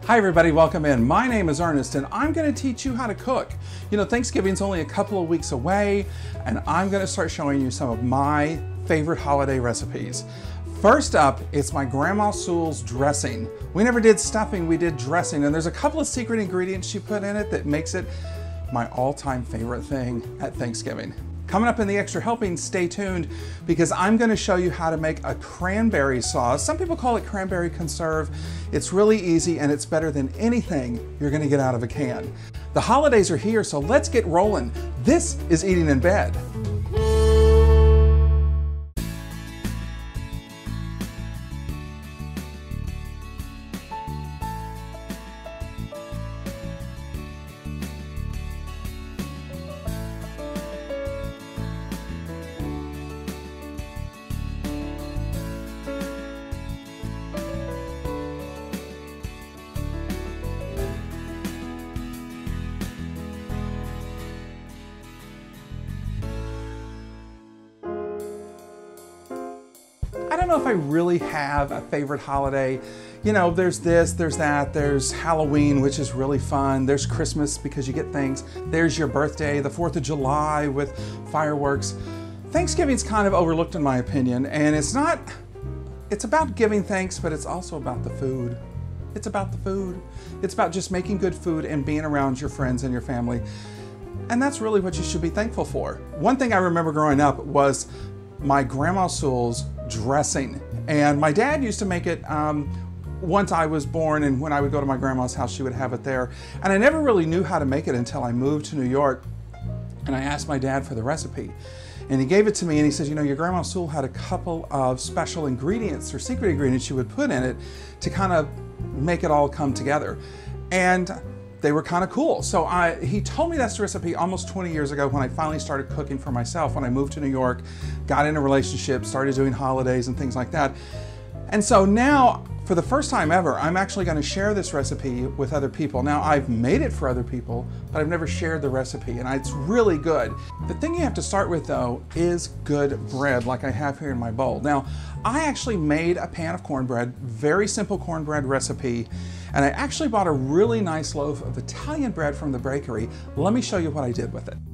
Hi everybody, welcome in. My name is Ernest and I'm going to teach you how to cook. You know, Thanksgiving's only a couple of weeks away and I'm going to start showing you some of my favorite holiday recipes. First up, it's my Grandma Sewell's dressing. We never did stuffing, we did dressing, and there's a couple of secret ingredients she put in it that makes it my all-time favorite thing at Thanksgiving. Coming up in the extra helping, stay tuned because I'm going to show you how to make a cranberry sauce. Some people call it cranberry conserve. It's really easy and it's better than anything you're going to get out of a can. The holidays are here, so let's get rolling. This is Eating in Bed. I don't know if I really have a favorite holiday. You know, there's this, there's that, there's Halloween, which is really fun. There's Christmas because you get things. There's your birthday, the 4th of July with fireworks. Thanksgiving's kind of overlooked in my opinion, and it's about giving thanks, but it's also about the food. It's about the food. It's about just making good food and being around your friends and your family. And that's really what you should be thankful for. One thing I remember growing up was my Grandma Sewell's dressing, and my dad used to make it once I was born, and when I would go to my grandma's house she would have it there, and I never really knew how to make it until I moved to New York and I asked my dad for the recipe, and he gave it to me and he says, you know, your Grandma Sewell had a couple of special ingredients or secret ingredients she would put in it to kind of make it all come together, and they were kind of cool. So he told me that's the recipe almost 20 years ago when I finally started cooking for myself, when I moved to New York, got in a relationship, started doing holidays and things like that. And so now, for the first time ever, I'm actually going to share this recipe with other people. Now, I've made it for other people, but I've never shared the recipe, and it's really good. The thing you have to start with, though, is good bread, like I have here in my bowl. Now, I actually made a pan of cornbread, very simple cornbread recipe, and I actually bought a really nice loaf of Italian bread from the bakery. Let me show you what I did with it.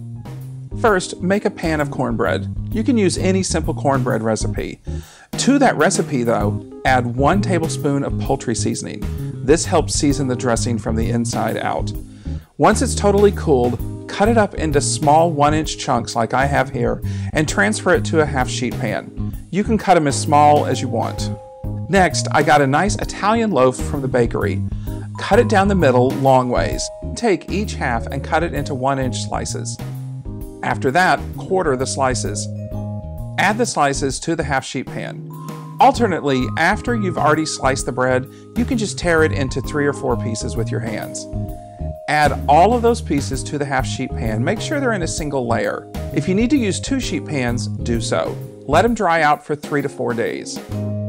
First, make a pan of cornbread. You can use any simple cornbread recipe. To that recipe, though, add 1 tablespoon of poultry seasoning. This helps season the dressing from the inside out. Once it's totally cooled, cut it up into small 1-inch chunks like I have here and transfer it to a half-sheet pan. You can cut them as small as you want. Next, I got a nice Italian loaf from the bakery. Cut it down the middle long ways. Take each half and cut it into 1-inch slices. After that, quarter the slices. Add the slices to the half-sheet pan. Alternately, after you've already sliced the bread, you can just tear it into 3 or 4 pieces with your hands. Add all of those pieces to the half-sheet pan. Make sure they're in a single layer. If you need to use 2 sheet pans, do so. Let them dry out for 3 to 4 days.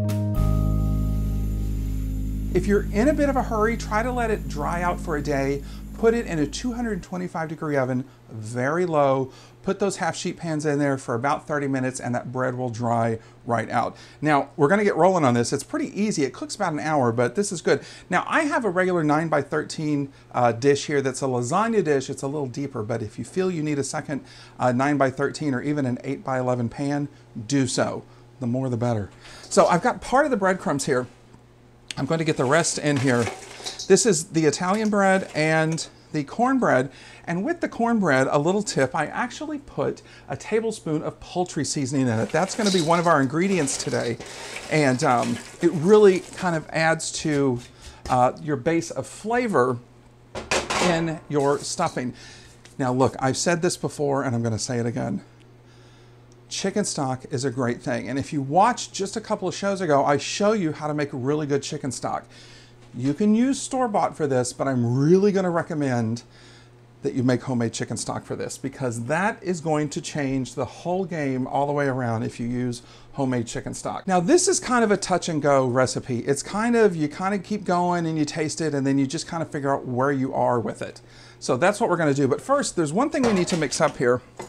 If you're in a bit of a hurry, try to let it dry out for a day. Put it in a 225-degree oven, very low. Put those half-sheet pans in there for about 30 minutes and that bread will dry right out. Now, we're gonna get rolling on this. It's pretty easy. It cooks about an hour, but this is good. Now, I have a regular 9x13 dish here that's a lasagna dish. It's a little deeper, but if you feel you need a second 9x13 or even an 8x11 pan, do so. The more the better. So I've got part of the breadcrumbs here. I'm going to get the rest in here. This is the Italian bread and the cornbread, and with the cornbread, a little tip, I actually put a tablespoon of poultry seasoning in it. That's going to be one of our ingredients today, and it really kind of adds to your base of flavor in your stuffing. Now look, I've said this before and I'm going to say it again. Chicken stock is a great thing, and if you watched just a couple of shows ago, I show you how to make really good chicken stock. You can use store-bought for this, but I'm really going to recommend that you make homemade chicken stock for this, because that is going to change the whole game all the way around if you use homemade chicken stock. Now, this is kind of a touch and go recipe. It's kind of, you kind of keep going and you taste it and then you just kind of figure out where you are with it. So that's what we're going to do. But first, there's one thing we need to mix up here.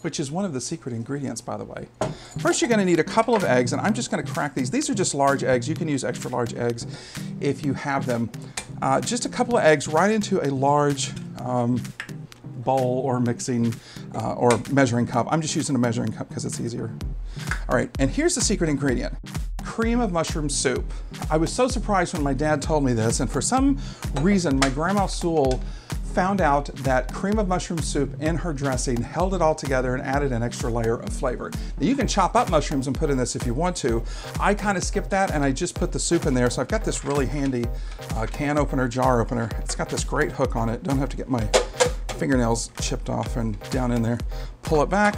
which is one of the secret ingredients, by the way. First, you're gonna need a couple of eggs, and I'm just gonna crack these. These are just large eggs. You can use extra large eggs if you have them. Just a couple of eggs right into a large bowl or mixing or measuring cup. I'm just using a measuring cup because it's easier. All right, and here's the secret ingredient. Cream of mushroom soup. I was so surprised when my dad told me this, and for some reason, my grandma Sewell found out that cream of mushroom soup in her dressing held it all together and added an extra layer of flavor. Now, you can chop up mushrooms and put in this if you want to. I kind of skipped that and I just put the soup in there. So I've got this really handy can opener, jar opener. It's got this great hook on it. Don't have to get my fingernails chipped off and down in there. Pull it back.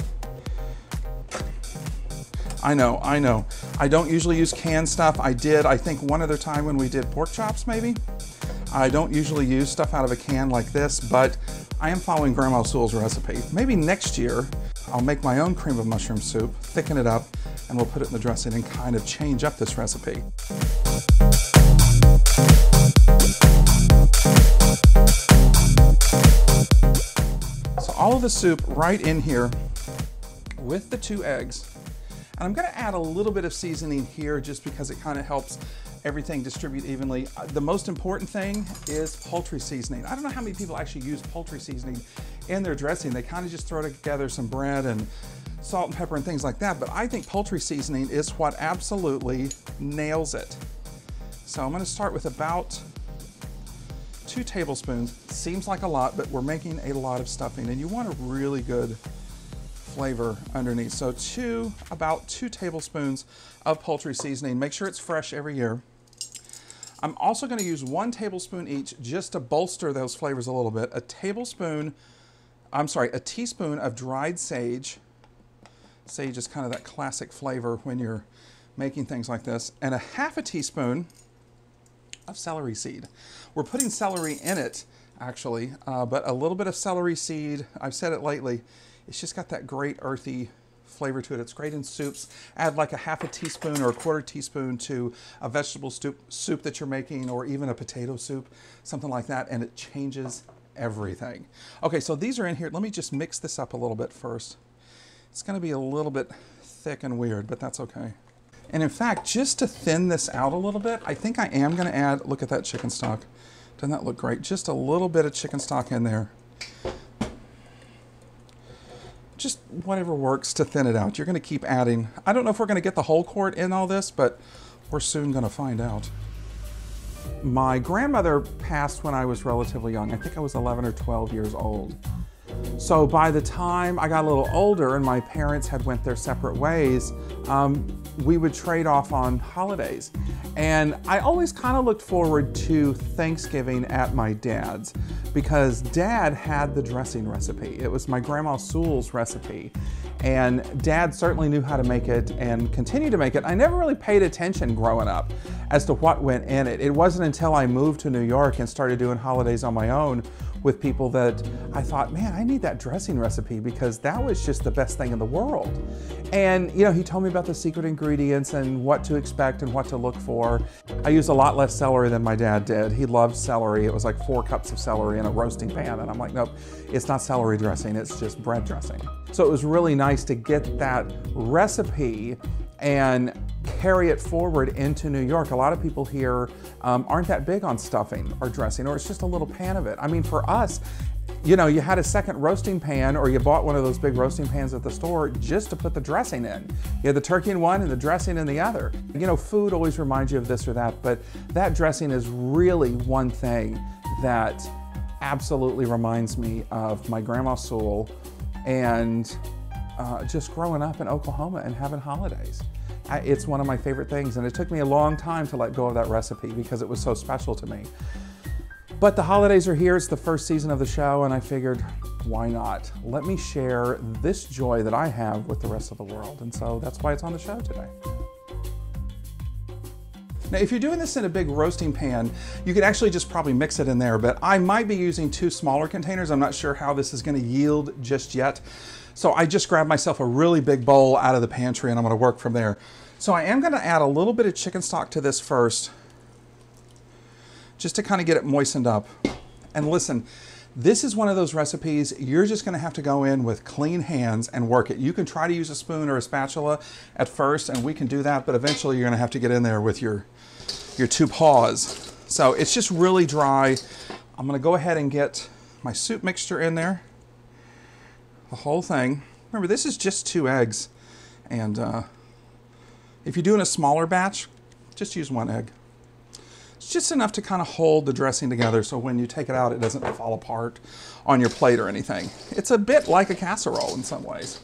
I know. I don't usually use canned stuff. I did, I think, one other time when we did pork chops, maybe. I don't usually use stuff out of a can like this, but I am following Grandma Sewell's recipe. Maybe next year, I'll make my own cream of mushroom soup, thicken it up, and we'll put it in the dressing and kind of change up this recipe. So all of the soup right in here with the 2 eggs. And I'm gonna add a little bit of seasoning here just because it kind of helps everything distribute evenly. The most important thing is poultry seasoning. I don't know how many people actually use poultry seasoning in their dressing. They kind of just throw together some bread and salt and pepper and things like that, but I think poultry seasoning is what absolutely nails it. So I'm gonna start with about 2 tablespoons. Seems like a lot, but we're making a lot of stuffing and you want a really good flavor underneath. So about 2 tablespoons of poultry seasoning. Make sure it's fresh every year. I'm also going to use 1 tablespoon each just to bolster those flavors a little bit. A teaspoon of dried sage. Sage is kind of that classic flavor when you're making things like this. And a half a teaspoon of celery seed. We're putting celery in it, actually, but a little bit of celery seed, I've said it lately, it's just got that great earthy flavor to it. It's great in soups. Add like a half a teaspoon or a 1/4 teaspoon to a vegetable soup that you're making, or even a potato soup, something like that, and it changes everything. Okay, so these are in here. Let me just mix this up a little bit first. It's gonna be a little bit thick and weird, but that's okay. And in fact, just to thin this out a little bit, I think I am gonna add, look at that chicken stock. Doesn't that look great? Just a little bit of chicken stock in there. Just whatever works to thin it out. You're gonna keep adding. I don't know if we're gonna get the whole quart in all this, but we're soon gonna find out. My grandmother passed when I was relatively young. I think I was 11 or 12 years old. So by the time I got a little older and my parents had went their separate ways, we would trade off on holidays. And I always kind of looked forward to Thanksgiving at my dad's because Dad had the dressing recipe. It was my grandma Sewell's recipe. And Dad certainly knew how to make it and continued to make it. I never really paid attention growing up as to what went in it. It wasn't until I moved to New York and started doing holidays on my own with people that I thought, man, I need that dressing recipe because that was just the best thing in the world. And you know, he told me about the secret ingredients and what to expect and what to look for. I used a lot less celery than my dad did. He loved celery. It was like 4 cups of celery in a roasting pan. And I'm like, nope, it's not celery dressing, it's just bread dressing. So it was really nice to get that recipe and carry it forward into New York. A lot of people here aren't that big on stuffing or dressing, or it's just a little pan of it. I mean, for us, you know, you had a second roasting pan, or you bought one of those big roasting pans at the store just to put the dressing in. You had the turkey in one and the dressing in the other. You know, food always reminds you of this or that, but that dressing is really one thing that absolutely reminds me of my grandma Sewell and just growing up in Oklahoma and having holidays. It's one of my favorite things, and it took me a long time to let go of that recipe because it was so special to me. But the holidays are here. It's the first season of the show, and I figured, why not? Let me share this joy that I have with the rest of the world, and so that's why it's on the show today. Now, if you're doing this in a big roasting pan, you could actually just probably mix it in there, but I might be using 2 smaller containers. I'm not sure how this is gonna yield just yet. So I just grabbed myself a really big bowl out of the pantry and I'm gonna work from there. So I am gonna add a little bit of chicken stock to this first, just to kind of get it moistened up. And listen, This is one of those recipes you're just gonna have to go in with clean hands and work it. You can try to use a spoon or a spatula at first, and we can do that, but eventually you're gonna have to get in there with your two paws. So it's just really dry. I'm gonna go ahead and get my soup mixture in there, the whole thing. Remember, this is just 2 eggs, and if you're doing a smaller batch, just use 1 egg. It's just enough to kind of hold the dressing together so when you take it out, it doesn't fall apart on your plate or anything. It's a bit like a casserole in some ways.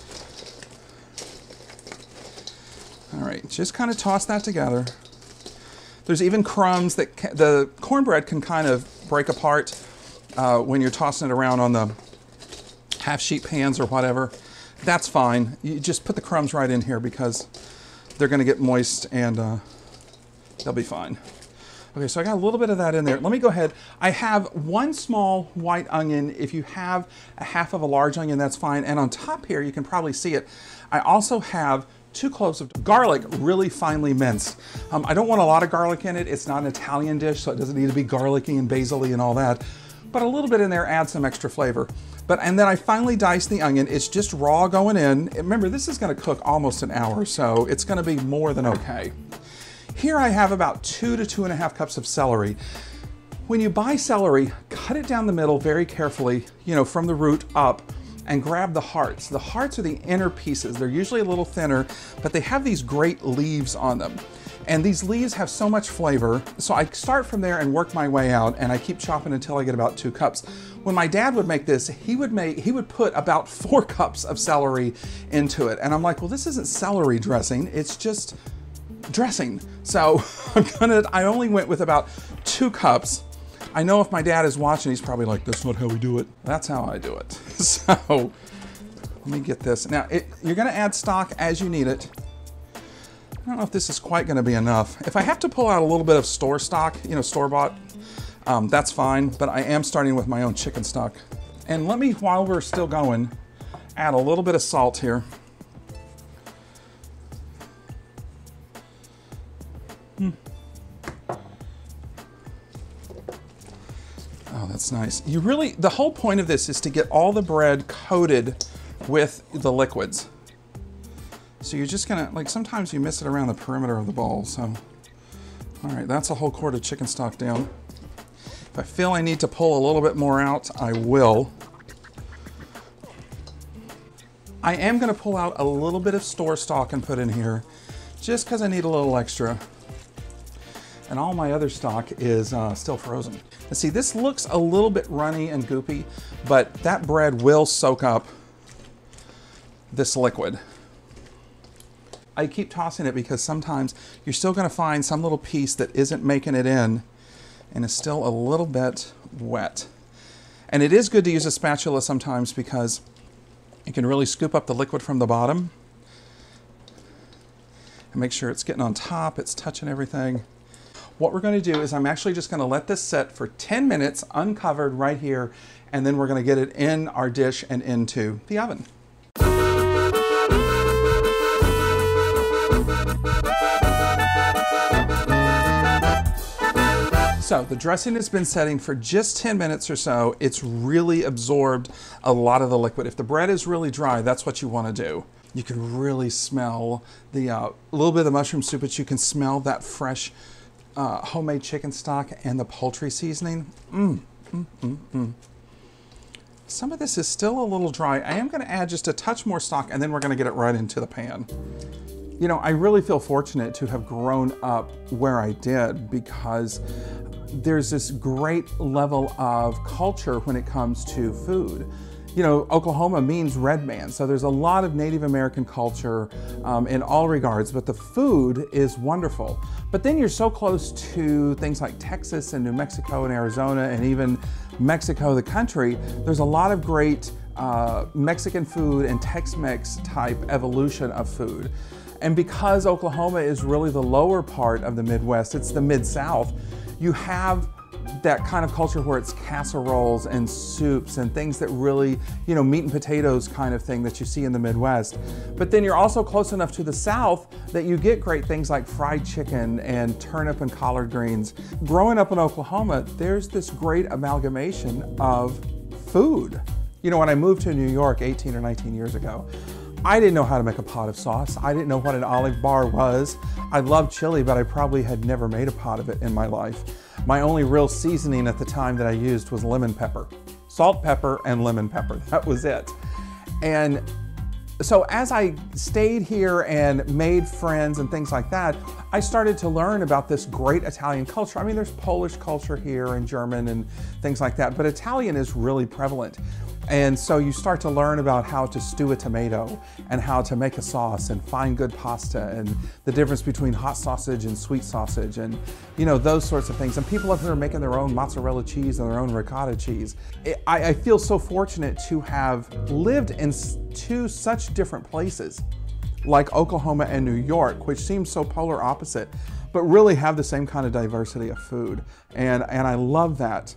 All right, just kind of toss that together. There's even crumbs that the cornbread can kind of break apart when you're tossing it around on the half-sheet pans or whatever. That's fine. You just put the crumbs right in here because they're going to get moist and they'll be fine. Okay, so I got a little bit of that in there. Let me go ahead. I have 1 small white onion. If you have a half of a large onion, that's fine. And on top here, you can probably see it, I also have 2 cloves of garlic, really finely minced. I don't want a lot of garlic in it. It's not an Italian dish, so it doesn't need to be garlicky and basil-y and all that. But a little bit in there adds some extra flavor. And then I finally diced the onion. It's just raw going in. Remember, this is gonna cook almost an hour, so it's gonna be more than okay. Here I have about 2 to 2.5 cups of celery. When you buy celery, cut it down the middle very carefully, you know, from the root up, and grab the hearts. The hearts are the inner pieces. They're usually a little thinner, but they have these great leaves on them. And these leaves have so much flavor, so I start from there and work my way out, and I keep chopping until I get about 2 cups. When my dad would make this, he would put about 4 cups of celery into it. And I'm like, well, this isn't celery dressing, it's just dressing. So I only went with about 2 cups. I know if my dad is watching, he's probably like, that's not how we do it. That's how I do it. So let me get this. Now, you're gonna add stock as you need it. I don't know if this is quite gonna be enough. If I have to pull out a little bit of store stock, you know, store-bought, that's fine, but I am starting with my own chicken stock. And let me, while we're still going, add a little bit of salt here. Oh, that's nice. The whole point of this is to get all the bread coated with the liquids. So you're just gonna, like, sometimes you miss it around the perimeter of the bowl, so. All right, that's a whole quart of chicken stock down. If I feel I need to pull a little bit more out, I will. I am gonna pull out a little bit of store stock and put in here, just because I need a little extra. And all my other stock is still frozen. And see, this looks a little bit runny and goopy, but that bread will soak up this liquid. I keep tossing it because sometimes you're still gonna find some little piece that isn't making it in and is still a little bit wet. And it is good to use a spatula sometimes because you can really scoop up the liquid from the bottom and make sure it's getting on top, it's touching everything. What we're going to do is I'm actually just going to let this set for 10 minutes uncovered right here, and then we're going to get it in our dish and into the oven. So the dressing has been setting for just 10 minutes or so. It's really absorbed a lot of the liquid. If the bread is really dry, that's what you want to do. You can really smell the little bit of the mushroom soup, but you can smell that fresh homemade chicken stock and the poultry seasoning. Some of this is still a little dry. I am going to add just a touch more stock, and then we're going to get it right into the pan. You know, I really feel fortunate to have grown up where I did because there's this great level of culture when it comes to food. You know, Oklahoma means red man, so there's a lot of Native American culture in all regards, but the food is wonderful. But then you're so close to things like Texas and New Mexico and Arizona and even Mexico, the country. There's a lot of great Mexican food and Tex-Mex type evolution of food. And because Oklahoma is really the lower part of the Midwest, it's the Mid-South, you have that kind of culture where it's casseroles and soups and things that really, you know, meat and potatoes kind of thing that you see in the Midwest. But then you're also close enough to the South that you get great things like fried chicken and turnip and collard greens. Growing up in Oklahoma, there's this great amalgamation of food. You know, when I moved to New York 18 or 19 years ago, I didn't know how to make a pot of sauce. I didn't know what an olive bar was. I loved chili, but I probably had never made a pot of it in my life. My only real seasoning at the time that I used was lemon pepper. Salt, pepper, and lemon pepper. That was it. And so as I stayed here and made friends and things like that, I started to learn about this great Italian culture. I mean, there's Polish culture here and German and things like that, but Italian is really prevalent. And so you start to learn about how to stew a tomato and how to make a sauce and find good pasta and the difference between hot sausage and sweet sausage and, you know, those sorts of things. And people up here are making their own mozzarella cheese and their own ricotta cheese. I feel so fortunate to have lived in two such different places like Oklahoma and New York, which seem so polar opposite, but really have the same kind of diversity of food. And I love that.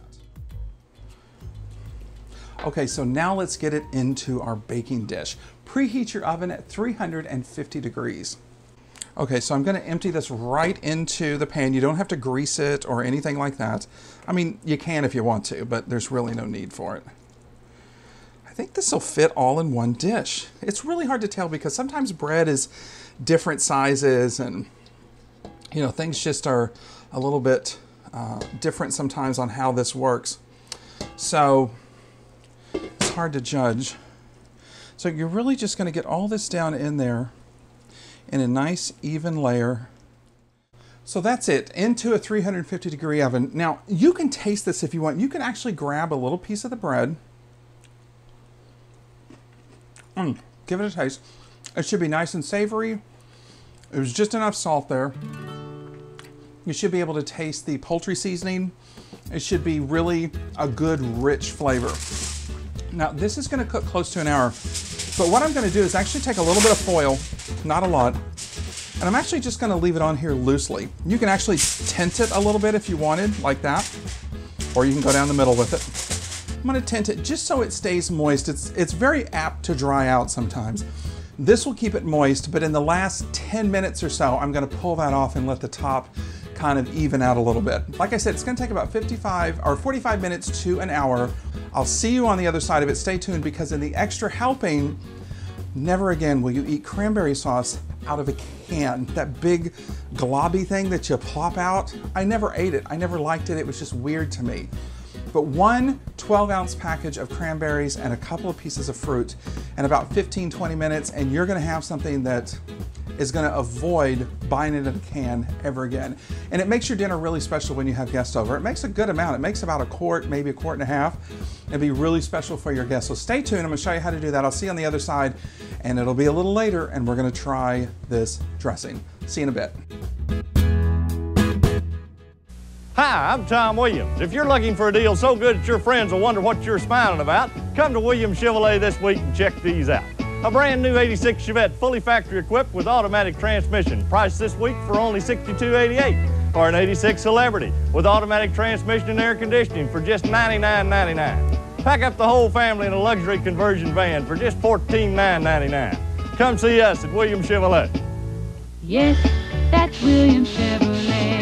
Okay, so now let's get it into our baking dish. Preheat your oven at 350 degrees. Okay, so I'm gonna empty this right into the pan. You don't have to grease it or anything like that. I mean, you can if you want to, but there's really no need for it. I think this will fit all in one dish. It's really hard to tell because sometimes bread is different sizes and, you know, things just are a little bit different sometimes on how this works. So, it's hard to judge. So you're really just going to get all this down in there in a nice even layer. So that's it, into a 350 degree oven. Now you can taste this if you want. You can actually grab a little piece of the bread. Give it a taste. It should be nice and savory. There's just enough salt there. You should be able to taste the poultry seasoning. It should be really a good rich flavor. Now this is going to cook close to an hour, but what I'm going to do is actually take a little bit of foil, not a lot, and I'm actually just going to leave it on here loosely. You can actually tint it a little bit if you wanted, like that, or you can go down the middle with it. I'm going to tint it just so it stays moist. It's very apt to dry out sometimes. This will keep it moist, but in the last 10 minutes or so, I'm going to pull that off and let the top kind of even out a little bit. Like I said, it's going to take about 45 minutes to an hour. I'll see you on the other side of it. Stay tuned, because in the extra helping, never again will you eat cranberry sauce out of a can. That big globby thing that you plop out. I never ate it. I never liked it. It was just weird to me. But one 12-ounce package of cranberries and a couple of pieces of fruit in about 15-20 minutes, and you're going to have something that is going to avoid buying it in a can ever again. And it makes your dinner really special when you have guests over. It makes a good amount. It makes about a quart, maybe a quart and a half. It'd be really special for your guests. So stay tuned. I'm going to show you how to do that. I'll see you on the other side, and it'll be a little later, and we're going to try this dressing. See you in a bit. Hi, I'm Tom Williams. If you're looking for a deal so good that your friends will wonder what you're smiling about, come to Williams Chevrolet this week and check these out. A brand new 86 Chevette, fully factory equipped with automatic transmission, priced this week for only $62.88. Or an 86 Celebrity with automatic transmission and air conditioning for just $99.99. Pack up the whole family in a luxury conversion van for just $14,999. Come see us at Williams Chevrolet. Yes, that's Williams Chevrolet.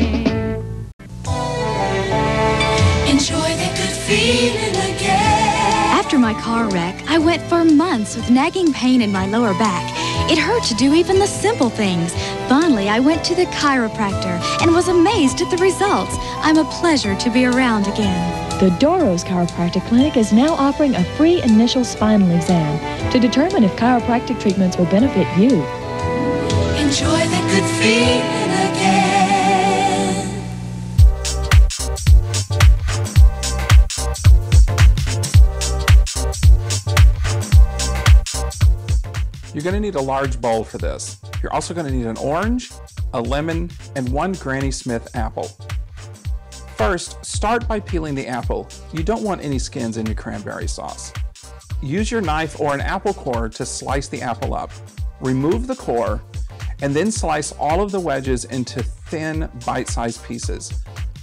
Enjoy that good feeling again. After my car wreck, I went for months with nagging pain in my lower back. It hurt to do even the simple things. Finally, I went to the chiropractor and was amazed at the results. I'm a pleasure to be around again. The Doros Chiropractic Clinic is now offering a free initial spinal exam to determine if chiropractic treatments will benefit you. Enjoy that good feeling again. You're going to need a large bowl for this. You're also going to need an orange, a lemon, and one Granny Smith apple. First, start by peeling the apple. You don't want any skins in your cranberry sauce. Use your knife or an apple core to slice the apple up. Remove the core, and then slice all of the wedges into thin, bite-sized pieces.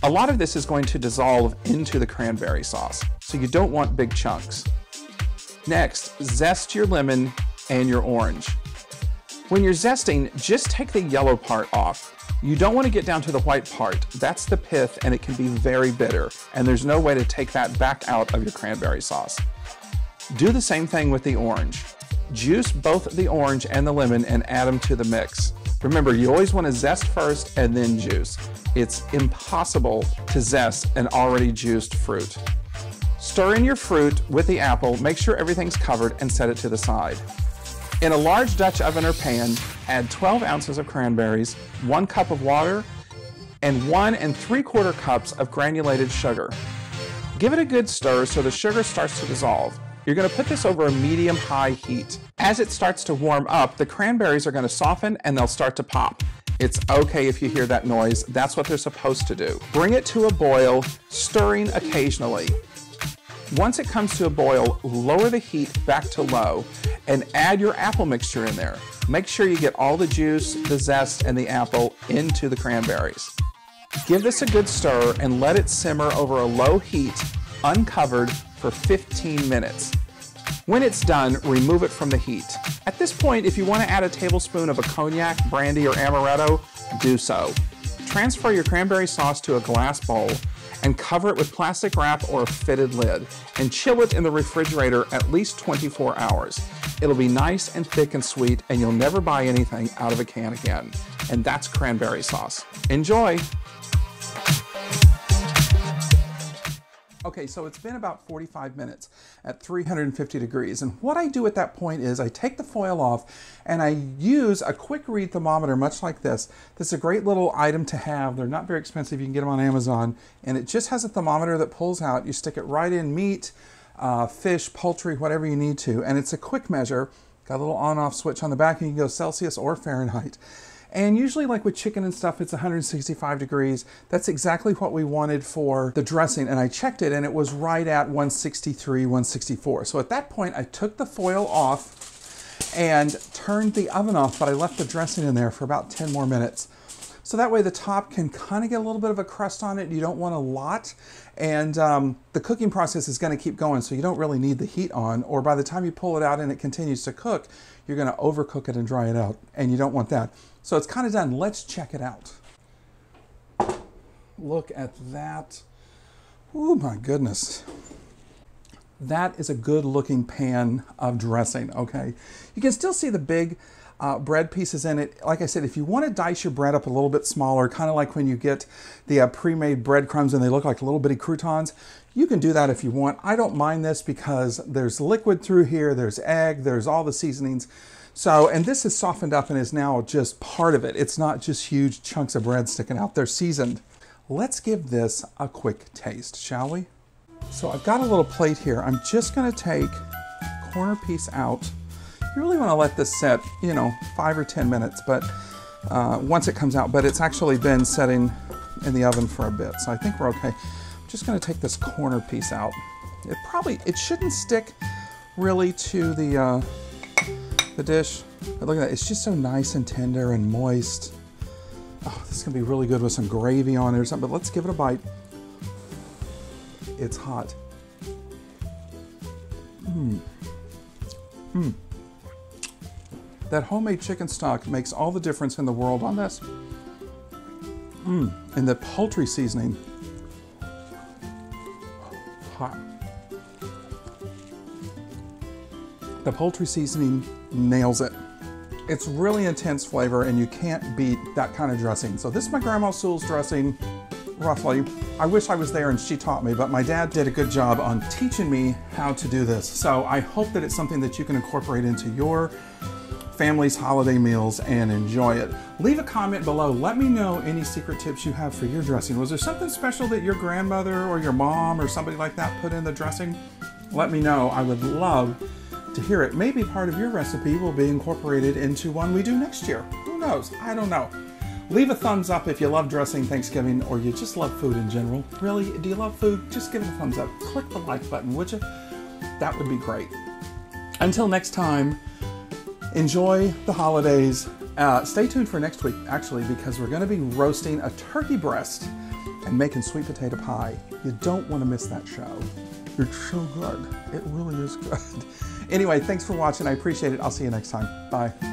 A lot of this is going to dissolve into the cranberry sauce, so you don't want big chunks. Next, zest your lemon and your orange. When you're zesting, just take the yellow part off. You don't want to get down to the white part. That's the pith, and it can be very bitter, and there's no way to take that back out of your cranberry sauce. Do the same thing with the orange. Juice both the orange and the lemon and add them to the mix. Remember, you always want to zest first and then juice. It's impossible to zest an already juiced fruit. Stir in your fruit with the apple, make sure everything's covered, and set it to the side. In a large Dutch oven or pan, add 12 ounces of cranberries, 1 cup of water, and 1 3/4 cups of granulated sugar. Give it a good stir so the sugar starts to dissolve. You're going to put this over a medium-high heat. As it starts to warm up, the cranberries are going to soften and they'll start to pop. It's okay if you hear that noise. That's what they're supposed to do. Bring it to a boil, stirring occasionally. Once it comes to a boil, lower the heat back to low and add your apple mixture in there. Make sure you get all the juice, the zest, and the apple into the cranberries. Give this a good stir and let it simmer over a low heat, uncovered, for 15 minutes. When it's done, remove it from the heat. At this point, if you want to add a tablespoon of a cognac, brandy, or amaretto, do so. Transfer your cranberry sauce to a glass bowl and cover it with plastic wrap or a fitted lid and chill it in the refrigerator at least 24 hours. It'll be nice and thick and sweet, and you'll never buy anything out of a can again. And that's cranberry sauce. Enjoy! Okay, so it's been about 45 minutes at 350 degrees. And what I do at that point is I take the foil off and I use a quick read thermometer, much like this. This is a great little item to have. They're not very expensive. You can get them on Amazon. And it just has a thermometer that pulls out. You stick it right in meat, fish, poultry, whatever you need to. And it's a quick measure. Got a little on-off switch on the back, and you can go Celsius or Fahrenheit. And usually, like with chicken and stuff, it's 165 degrees. That's exactly what we wanted for the dressing. And I checked it, and it was right at 163, 164. So at that point, I took the foil off and turned the oven off, but I left the dressing in there for about 10 more minutes. So that way the top can kind of get a little bit of a crust on it. You don't want a lot. And the cooking process is going to keep going, so you don't really need the heat on. Or by the time you pull it out and it continues to cook, you're going to overcook it and dry it out. And you don't want that. So it's kind of done. Let's check it out. Look at that. Oh my goodness. That is a good looking pan of dressing, okay? You can still see the big bread pieces in it. Like I said, if you want to dice your bread up a little bit smaller, kind of like when you get the pre-made breadcrumbs and they look like little bitty croutons, you can do that if you want. I don't mind this because there's liquid through here, there's egg, there's all the seasonings. So, and this is softened up and is now just part of it. It's not just huge chunks of bread sticking out. They're seasoned. Let's give this a quick taste, shall we? So I've got a little plate here. I'm just going to take a corner piece out. You really want to let this set, 5 or 10 minutes, but once it comes out, but it's actually been setting in the oven for a bit, so I think we're okay. I'm just going to take this corner piece out. It shouldn't stick really to the dish, but look at that. It's just so nice and tender and moist. Oh, this is going to be really good with some gravy on it or something, but let's give it a bite. It's hot. That homemade chicken stock makes all the difference in the world on this. And the poultry seasoning. Hot. The poultry seasoning nails it. It's really intense flavor, and you can't beat that kind of dressing. So this is my Grandma Sewell's dressing, roughly. I wish I was there and she taught me, but my dad did a good job on teaching me how to do this. So I hope that it's something that you can incorporate into your family's holiday meals and enjoy it. Leave a comment below. Let me know any secret tips you have for your dressing. Was there something special that your grandmother or your mom or somebody like that put in the dressing? Let me know. I would love to hear it. Maybe part of your recipe will be incorporated into one we do next year. Who knows? I don't know. Leave a thumbs up if you love dressing Thanksgiving or you just love food in general. Really, do you love food? Just give it a thumbs up. Click the like button, would you? That would be great. Until next time, enjoy the holidays. Stay tuned for next week, actually, because we're going to be roasting a turkey breast and making sweet potato pie. You don't want to miss that show. It's so good. It really is good. Anyway, thanks for watching. I appreciate it. I'll see you next time. Bye.